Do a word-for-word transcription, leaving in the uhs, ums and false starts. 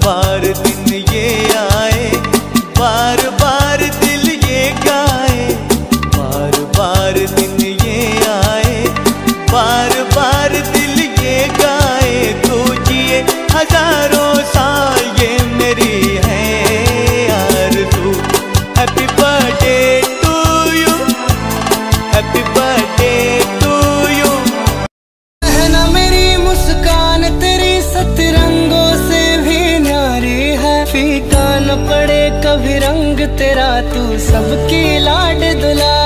बार दिन ये आए, बार बार दिल ये गाए, बार बार दिन ये आए, बार बार दिल ये गाए। तू जिए हजारों साल ये मेरी है आरज़ू। Happy birthday to you, happy birthday to you. कहना मेरी मुस्कान तेरी सतरंगों से भी न्यारी है, फीका न पड़े कभी रंग तेरा, तू सबकी लाड दुला।